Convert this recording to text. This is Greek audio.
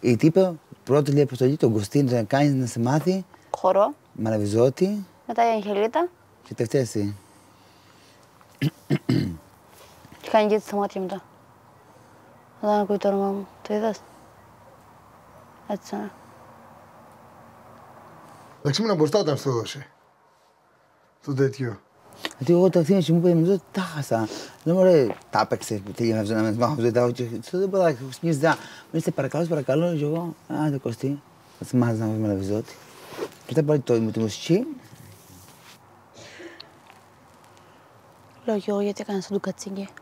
Η τύπα πρώτη λέει αποστολή, τον Κωστή να κάνει να σε μάθει. Χορό. Μαραβιζώτη. Μετά η Αγγελίτα. Και τελευταία εσύ. Και κάνει γιατί στα μάτια μετά. Δεν ακούει το όνομά μου. Το είδες. Έτσι, ναι. Εντάξει, ήμουν μπροστά όταν σου το δώσε. Το τέτοιο. Γιατί εγώ τα θύμισα μου είπε, μου τα χάσα. Λέω, ωραία, τα έπαιξε, πήγαινε να με μάθω ζωή, τα όχι. Δεν μπορώ να ξυπνήσει, μου είστε παρακαλώ, και εγώ, άντε Κωστή, θα θυμάσαι να βρει Μαραβιζώτη. Και μετά πάλι τη μουσική. Λέω και εγώ γιατί έκανα σαν του Κατσίγκη.